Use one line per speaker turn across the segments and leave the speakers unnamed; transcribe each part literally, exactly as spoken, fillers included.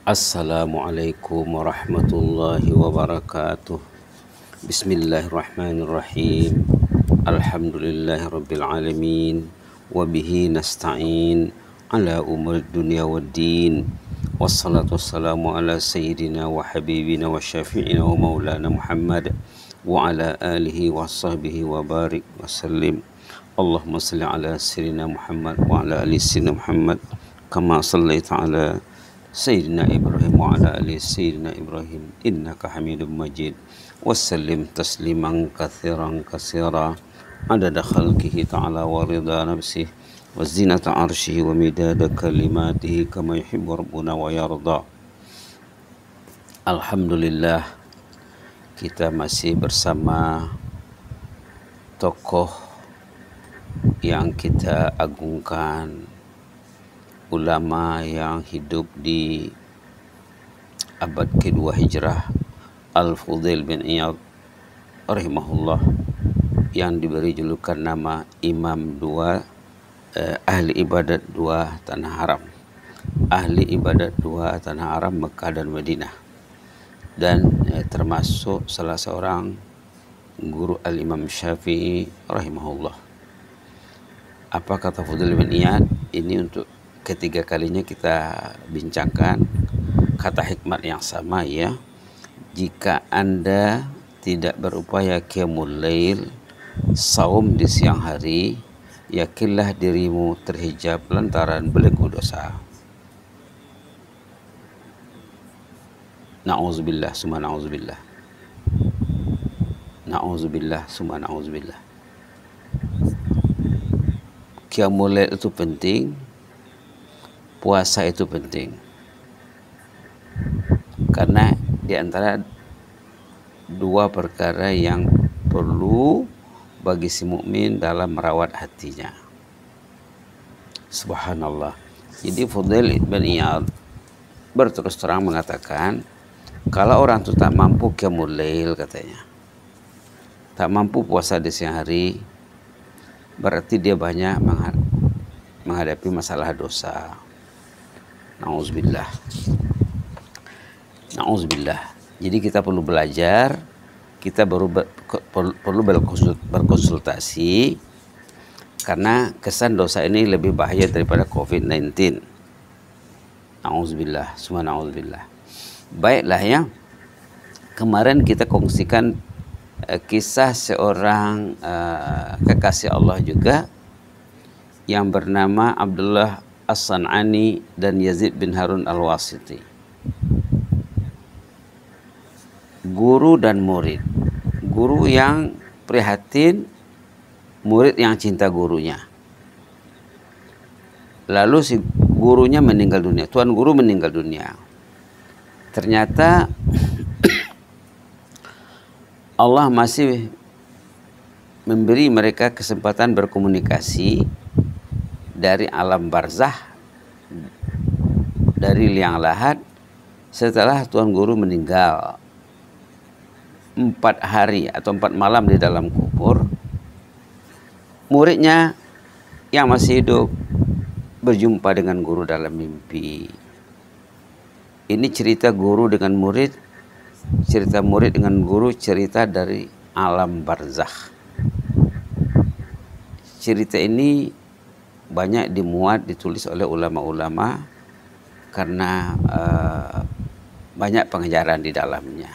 Assalamualaikum warahmatullahi wabarakatuh. Bismillahirrahmanirrahim. Alhamdulillahi rabbil alamin. Wabihi nasta'in ala umur dunia waddin. Wassalatu wassalamu ala sayyidina wa habibina wa syafi'ina wa maulana Muhammad wa ala alihi wa sahbihi wa barik wa sallim. Allahumma salli ala sayyidina Muhammad wa ala ali sayyidina Muhammad kama sallaita ala Sayyidina Ibrahim wa ala ali Sayyidina Ibrahim innaka hamidum majid wassallim tasliman kathiran katsira adada khalqihi ta'ala wa ridha nafsihi wa zinata arshihi wa midada kalimatihi kama yuhibbu rabbuna wa yarda. Alhamdulillah, kita masih bersama tokoh yang kita agungkan, ulama yang hidup di abad kedua hijrah, Al-Fudail bin Iyad rahimahullah, yang diberi julukan nama Imam dua, eh, ahli ibadat dua tanah haram, ahli ibadat dua tanah haram Mekah dan Madinah, dan eh, termasuk salah seorang guru Al-Imam Syafi'i rahimahullah. Apa kata Fudail bin Iyad? Ini untuk ketiga kalinya kita bincangkan kata hikmat yang sama, ya. Jika Anda tidak berupaya qiyamul lail, saum di siang hari, yakinlah dirimu terhijab lantaran belenggu dosa. Na'udzubillah summa na'udzubillah. Na'udzubillah summa na'udzubillah. Qiyamul lail itu penting, puasa itu penting, karena di antara dua perkara yang perlu bagi si mukmin dalam merawat hatinya. Subhanallah. Jadi Fudail bin Iyad berterus terang mengatakan, kalau orang itu tak mampu qiyamul lail, katanya, tak mampu puasa di siang hari, berarti dia banyak menghadapi masalah dosa. Na'udzubillah. Na'udzubillah. Jadi kita perlu belajar, kita baru ber, perlu berkonsultasi, karena kesan dosa ini lebih bahaya daripada covid sembilan belas. Na'udzubillah, summa na'udzubillah. Baiklah, ya. Kemarin kita kongsikan uh, kisah seorang uh, kekasih Allah juga yang bernama Abdullah As-San'ani dan Yazid bin Harun Al-Wasiti. Guru dan murid. Guru yang prihatin, murid yang cinta gurunya. Lalu si gurunya meninggal dunia, tuan guru meninggal dunia. Ternyata Allah masih memberi mereka kesempatan berkomunikasi dari alam barzah, dari liang lahat, setelah tuan guru meninggal. Empat hari atau empat malam di dalam kubur, muridnya yang masih hidup berjumpa dengan guru dalam mimpi. Ini cerita guru dengan murid, cerita murid dengan guru, cerita dari alam barzakh. Cerita ini banyak dimuat, ditulis oleh ulama-ulama karena uh, banyak pengajaran di dalamnya.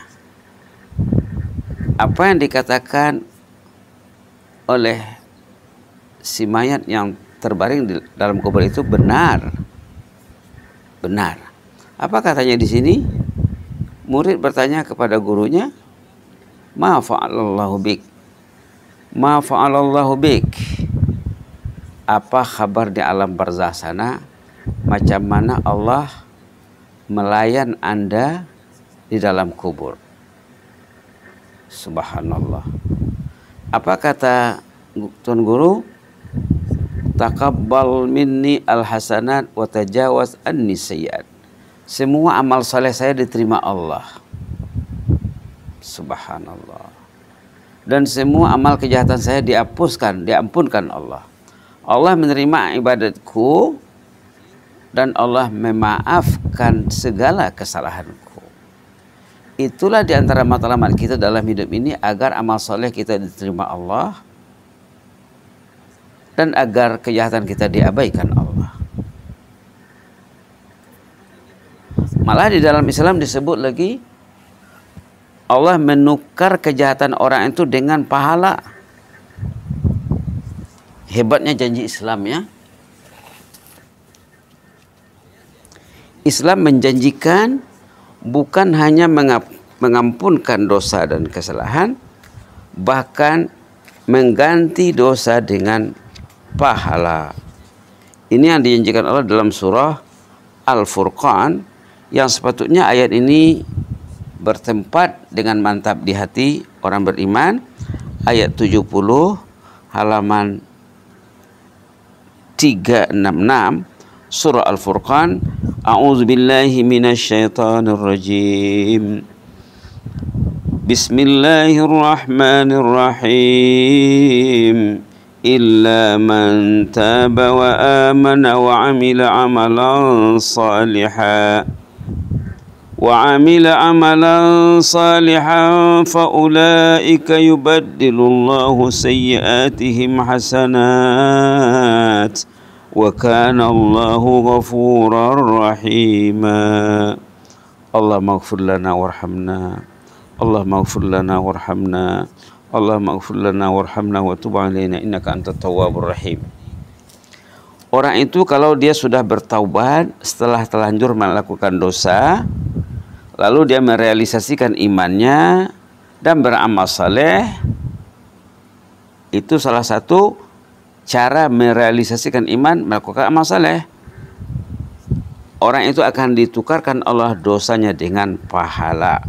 Apa yang dikatakan oleh si mayat yang terbaring di dalam kubur itu benar. Benar. Apa katanya di sini? Murid bertanya kepada gurunya, "Ma fa'alallahu bik? Ma fa'alallahu bik?" Apa kabar di alam barzah sana? Macam mana Allah melayan Anda di dalam kubur? Subhanallah. Apa kata tuan guru? Taqabbal minni al-hasanat wa tajawaz anni sayyi'at. Semua amal saleh saya diterima Allah. Subhanallah. Dan semua amal kejahatan saya dihapuskan, diampunkan Allah. Allah menerima ibadatku dan Allah memaafkan segala kesalahanku. Itulah diantara matlamat kita dalam hidup ini, agar amal soleh kita diterima Allah dan agar kejahatan kita diabaikan Allah. Malah di dalam Islam disebut lagi, Allah menukar kejahatan orang itu dengan pahala. Hebatnya janji Islam ya. Islam menjanjikan bukan hanya mengampunkan dosa dan kesalahan, bahkan mengganti dosa dengan pahala. Ini yang dijanjikan Allah dalam surah Al-Furqan, yang sepatutnya ayat ini bertempat dengan mantap di hati orang beriman. Ayat tujuh puluh halaman tiga enam enam surah Al-Furqan. A'udzubillahi minasyaitonir rajim. Bismillahirrahmanirrahim. Illa man taba wa amana wa amila amalan salihan وعمل عملا صالحا فأولئك يبدل الله سيئاتهم حسنات وكان الله غفورا رحيما. اللهم اغفر لنا وارحمنا اللهم اغفر لنا وارحمنا اللهم اغفر لنا وارحمنا وتب علينا إنك أنت التواب الرحيم. Orang itu kalau dia sudah bertaubat setelah terlanjur melakukan dosa, lalu dia merealisasikan imannya dan beramal saleh, itu salah satu cara merealisasikan iman, melakukan amal saleh. Orang itu akan ditukarkan Allah dosanya dengan pahala.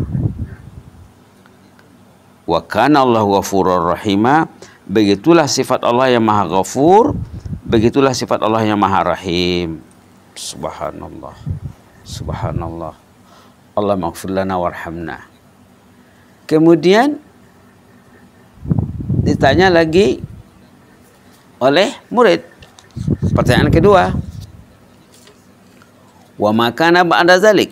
Wa kana Allahu ghafurur rahima. Begitulah sifat Allah yang maha ghafur, begitulah sifat Allah yang maha rahim. Subhanallah, subhanallah. Allah maghfir lana warhamna. Kemudian ditanya lagi oleh murid, pertanyaan kedua, wa makana ba'da zalik.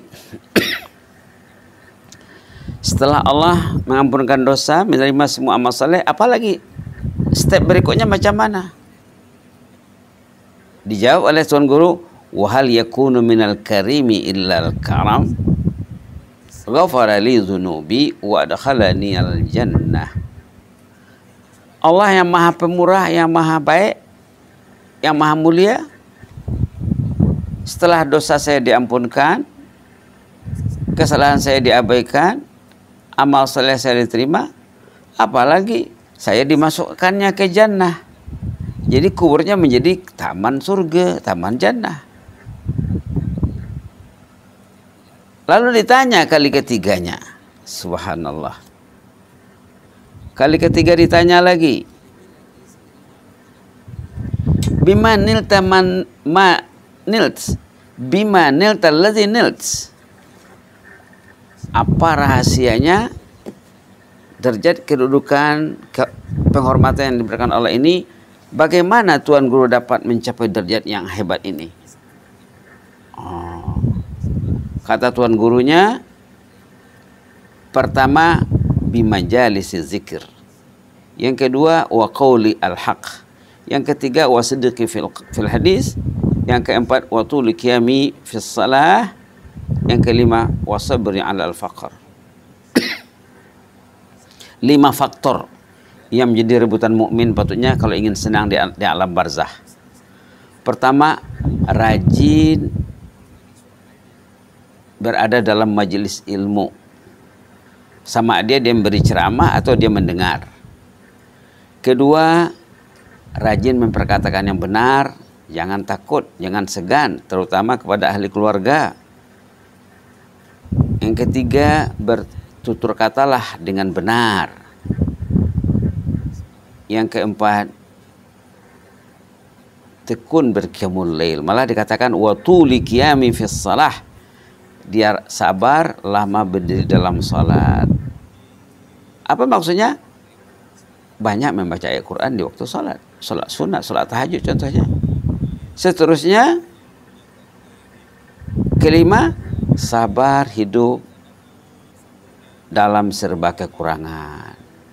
Setelah Allah mengampunkan dosa, menerima semua amal saleh, apalagi step berikutnya macam mana? Dijawab oleh tuan guru, wa hal yakunu minal karimi illal karam, ghafara li dhunubi wa adkhalani al jannah. Allah yang maha pemurah, yang maha baik, yang maha mulia, setelah dosa saya diampunkan, kesalahan saya diabaikan, amal saleh saya diterima, apalagi saya dimasukkannya ke jannah. Jadi kuburnya menjadi taman surga, taman jannah. Lalu ditanya kali ketiganya, subhanallah. Kali ketiga ditanya lagi, bima nilta man ma nilt, bima nilta ladzi nilt. Apa rahasianya derajat kedudukan ke, penghormatan yang diberikan Allah ini? Bagaimana Tuan Guru dapat mencapai derajat yang hebat ini? Oh. Kata Tuan Gurunya, pertama bimajalisi zikir, yang kedua wa qauli al-haq, yang ketiga wa sidqi fil, fil hadis, yang keempat wa tuli qiyami fis salah, yang kelima wa sabri ala al-faqr. Lima faktor yang menjadi rebutan mukmin patutnya kalau ingin senang di, di alam barzah. Pertama, rajin berada dalam majelis ilmu. Sama dia dia memberi ceramah atau dia mendengar. Kedua, rajin memperkatakan yang benar, jangan takut, jangan segan, terutama kepada ahli keluarga. Yang ketiga, bertutur katalah dengan benar. Yang keempat, tekun berqiyamul lail. Malah dikatakan wa tuli qiyami fis salah, dia sabar lama berdiri dalam salat. Apa maksudnya? Banyak membaca ayat Quran di waktu salat, salat sunat, salat tahajud contohnya. Seterusnya kelima, sabar hidup dalam serba kekurangan.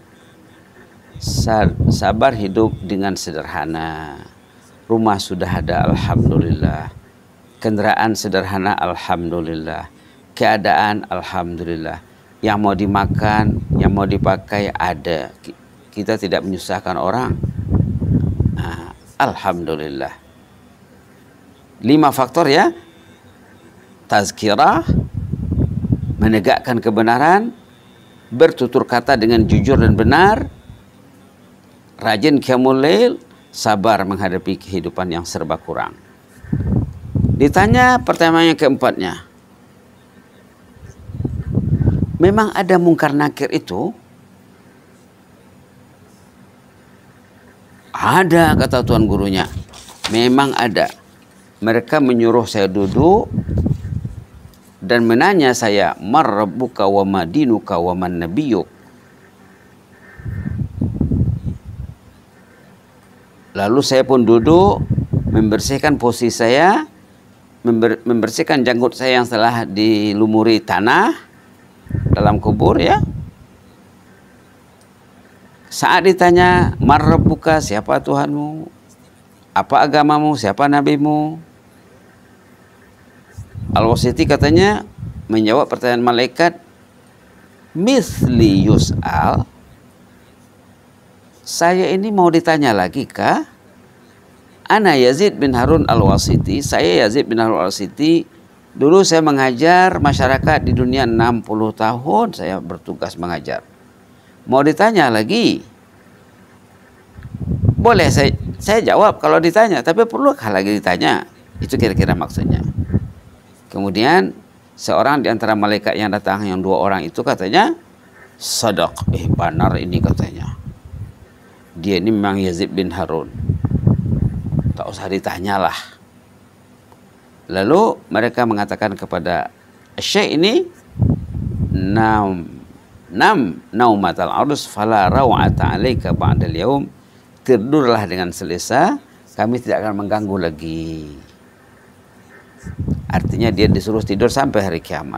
Sabar hidup dengan sederhana. Rumah sudah ada, alhamdulillah. Kendaraan sederhana, alhamdulillah. Keadaan, alhamdulillah. Yang mau dimakan, yang mau dipakai ada. Kita tidak menyusahkan orang. Nah, alhamdulillah. Lima faktor ya. Tazkirah, menegakkan kebenaran, bertutur kata dengan jujur dan benar, rajin qiyamul lail, sabar menghadapi kehidupan yang serba kurang. Ditanya pertanyaan yang keempatnya, memang ada mungkar nakir itu? Ada, kata tuan gurunya. Memang ada. Mereka menyuruh saya duduk dan menanya saya, mar rabbuka wa ma dinuka wa man nabiyyuk. Lalu saya pun duduk, membersihkan posisi saya, member, membersihkan janggut saya yang telah dilumuri tanah dalam kubur ya. Saat ditanya, mar rabbuka, siapa Tuhanmu? Apa agamamu? Siapa nabimu? Al-Wasiti katanya menjawab pertanyaan malaikat, misli yus'al, saya ini mau ditanya lagi kah? Ana Yazid bin Harun Al-Wasiti, saya Yazid bin Harun Al-Wasiti, dulu saya mengajar masyarakat di dunia enam puluh tahun, saya bertugas mengajar. Mau ditanya lagi? Boleh saya, saya jawab kalau ditanya, tapi perlukah lagi ditanya? Itu kira-kira maksudnya. Kemudian seorang di antara malaikat yang datang, yang dua orang itu katanya, sadaq, eh benar ini katanya. Dia ini memang Yazid bin Harun. Tak usah ditanyalah. Lalu mereka mengatakan kepada Syekh ini, nam nam naumatal arus fala raw'ata alaika ba'dal yaum, tidurlah dengan selesa, kami tidak akan mengganggu lagi. Artinya dia disuruh tidur sampai hari kiamat.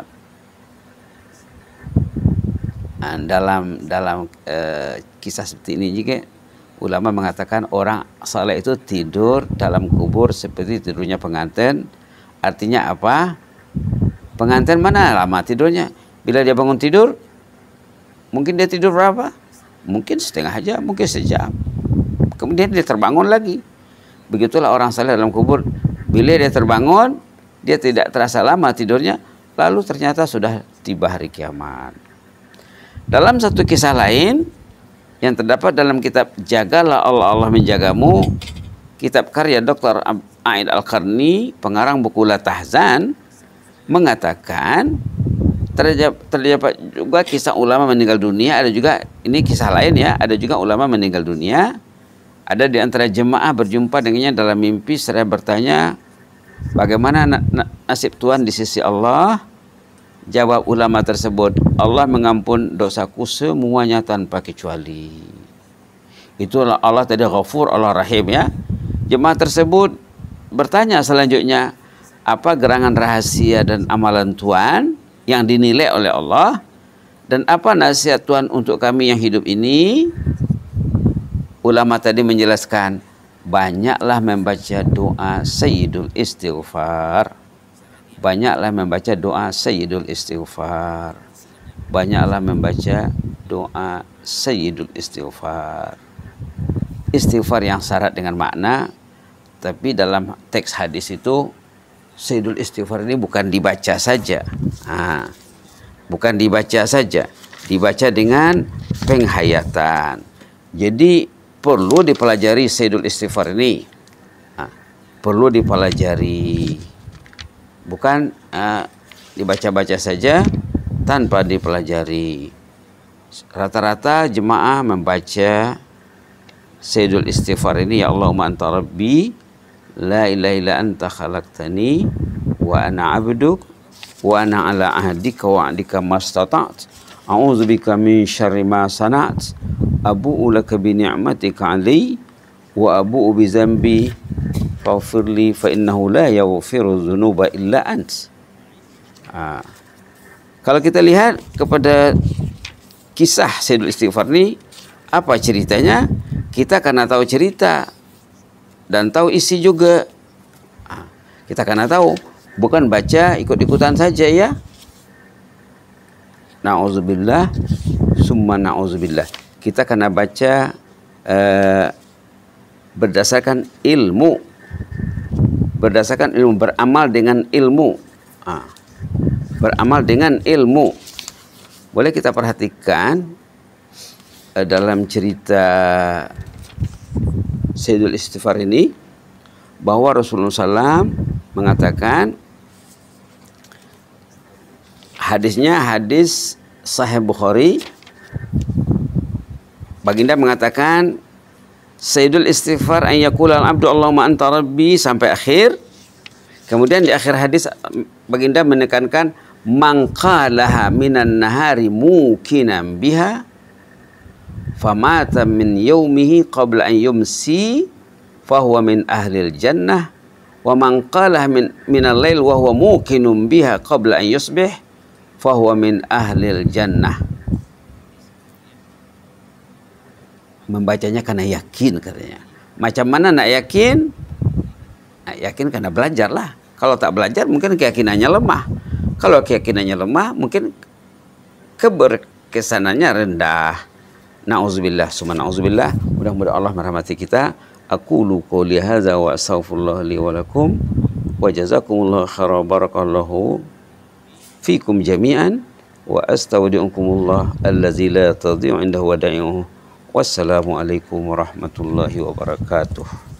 Nah, dalam dalam uh, kisah seperti ini juga ulama mengatakan orang saleh itu tidur dalam kubur seperti tidurnya pengantin. Artinya apa? Pengantin mana lama tidurnya? Bila dia bangun tidur, mungkin dia tidur berapa? Mungkin setengah jam, mungkin sejam. Kemudian dia terbangun lagi. Begitulah orang saleh dalam kubur. Bila dia terbangun, dia tidak terasa lama tidurnya, lalu ternyata sudah tiba hari kiamat. Dalam satu kisah lain yang terdapat dalam kitab Jagalah Allah Allah Menjagamu, kitab karya Doktor Aid Al-Qarni, pengarang buku La Tahzan, mengatakan terdapat juga kisah ulama meninggal dunia. Ada juga, ini kisah lain ya, ada juga ulama meninggal dunia. Ada di antara jemaah berjumpa dengannya dalam mimpi seraya bertanya, bagaimana nasib Tuhan di sisi Allah? Jawab ulama tersebut, Allah mengampun dosaku semuanya tanpa kecuali. Itulah Allah tadi Ghafur, Allah Rahim ya. Jemaah tersebut bertanya selanjutnya, apa gerangan rahasia dan amalan Tuhan yang dinilai oleh Allah? Dan apa nasihat Tuhan untuk kami yang hidup ini? Ulama tadi menjelaskan, banyaklah membaca doa Sayyidul Istighfar. Banyaklah membaca doa Sayyidul Istighfar. Banyaklah membaca doa Sayyidul Istighfar. Istighfar yang syarat dengan makna, tapi dalam teks hadis itu Sayyidul Istighfar ini bukan dibaca saja. Nah, bukan dibaca saja, dibaca dengan penghayatan. Jadi perlu dipelajari Sayyidul Istighfar ini. Nah, perlu dipelajari. Bukan uh, dibaca-baca saja tanpa dipelajari. Rata-rata jemaah membaca Sayyidul Istighfar ini, ya Allahumma anta rabbi la ilaha illa anta khalaqtani wa ana abduk wa ana ala ahdika wa wa'dika mastata'tu a'udzubika min syarri ma sana'tu abu'u laka bi ni'matika 'alai wa abu'u bi dzambi faghfirli fa innahu la yaghfiru dzunuba illa ant. Nah, kalau kita lihat kepada kisah Sayyidul Istighfar ini, apa ceritanya? Kita karena tahu cerita dan tahu isi juga. Nah, kita karena tahu, bukan baca ikut-ikutan saja ya. Na'udzubillah, summa na'udzubillah. Kita karena baca eh, berdasarkan ilmu, berdasarkan ilmu, beramal dengan ilmu. Nah, beramal dengan ilmu. Boleh kita perhatikan eh, dalam cerita Sayyidul Istighfar ini, bahwa Rasulullah shallallahu alaihi wasallam mengatakan, hadisnya hadis Sahih Bukhari, baginda mengatakan, Sayyidul Istighfar an yaqula al-abdu Allahumma anta rabbi, sampai akhir. Kemudian di akhir hadis baginda menekankan, man qalaha minan nahari mukinan biha famata min yaumihi qabla an yumsi fahuwa min ahlil jannah wa man qalaha min minal lail wa huwa mukinun biha qabla an yusbih fahuwa min ahlil jannah. Membacanya karena yakin katanya. Macam mana nak yakin? Nah, yakin karena belajar lah. Kalau tak belajar mungkin keyakinannya lemah. Kalau keyakinannya lemah mungkin keberkesanannya rendah. Na'udzubillah, summa na'udzubillah. Mudah-mudahan Allah merahmati kita. Aqulu qouli hadza wa astaghfirullah li wa lakum wa jazakumullahu khairan, barakallahu fikum jami'an wa astaudi'ukumullah allazi la tadhi'u indahu wada'i'uhu. Wassalamualaikum warahmatullahi wabarakatuh.